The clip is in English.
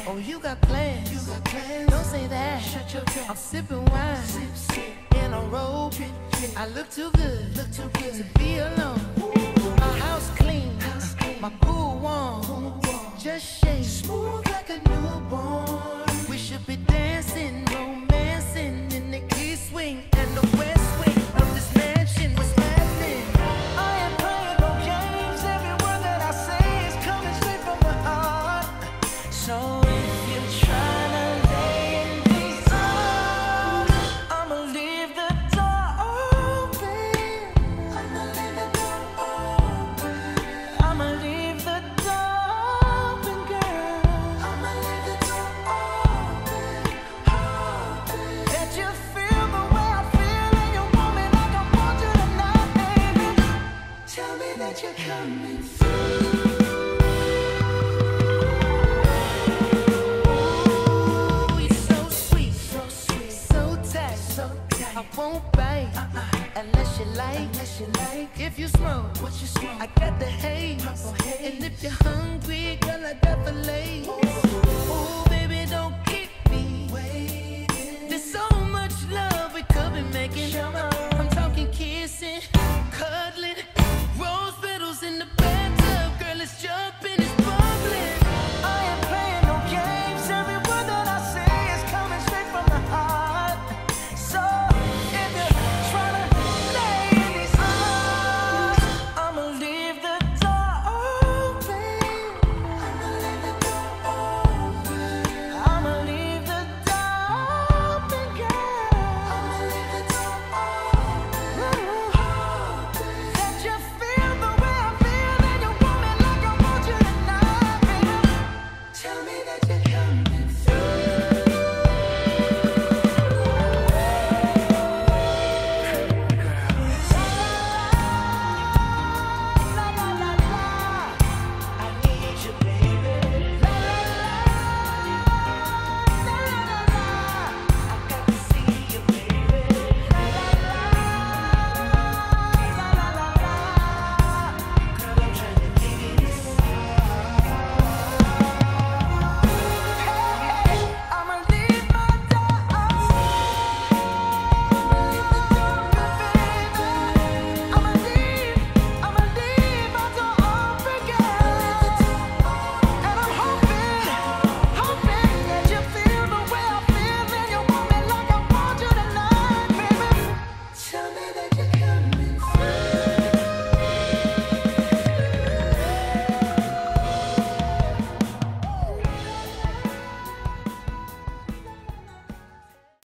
Oh, you got plans. Don't say that. Shut your trap. I'm sipping wine. In a robe. I look too good to be alone. My house clean. My pool warm. Just shake. Smooth like a newborn. We should be dancing, romancing in the east wing and the west wing of this mansion. What's happening? I ain't playing no games. Every word that I say is coming straight from the heart. So if you're trying to lay in these arms, I'ma leave the door open. I'ma leave the door open. I'ma leave the door open, girl. I'ma leave the door open. That you feel the way I feel and you want me like I want you tonight, baby. Tell me that you're coming through. Ooh, you're so sweet, so tight. I won't bite unless you like. If you smoke, What you smoke? I got the haze. Purple haze. And if you're hungry, girl, I got the lace.